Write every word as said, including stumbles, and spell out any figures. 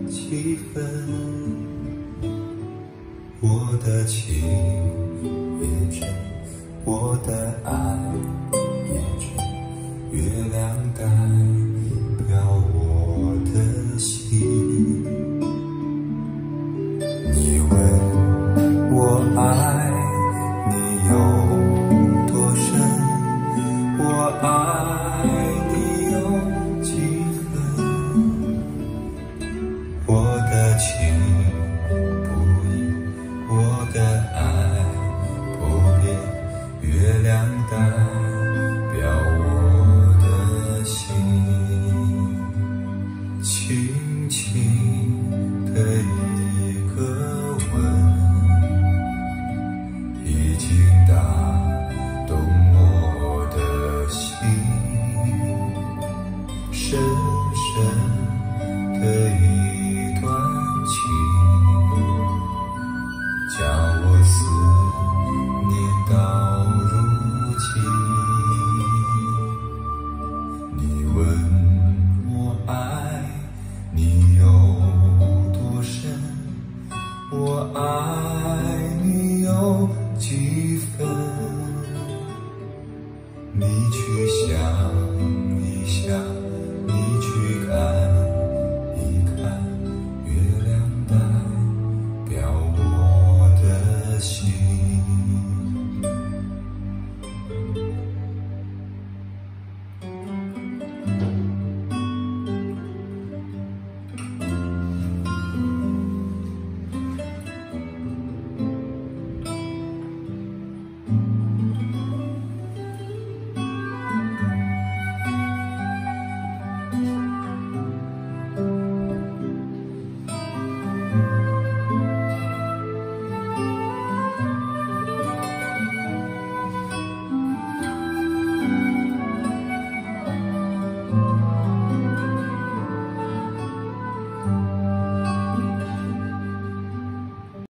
几分，我的情也真，我的爱也真，月亮代表我的心。你问我爱你有多深，我爱你有几分，我的情不移，我的爱不变，月亮代表我的心。轻轻的一个吻，已经打动我的心，深深的一段情，叫我思念到如今。你问我爱你有多深，我爱